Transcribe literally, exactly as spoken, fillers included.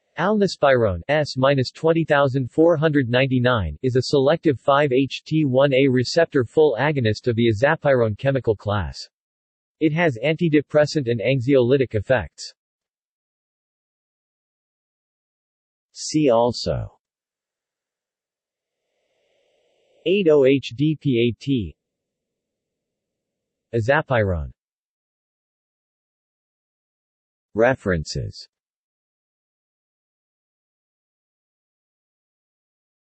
Alnespirone S twenty four ninety-nine is a selective five H T one A receptor full agonist of the azapirone chemical class. It has antidepressant and anxiolytic effects. See also eight O H D P A T Azapirone. References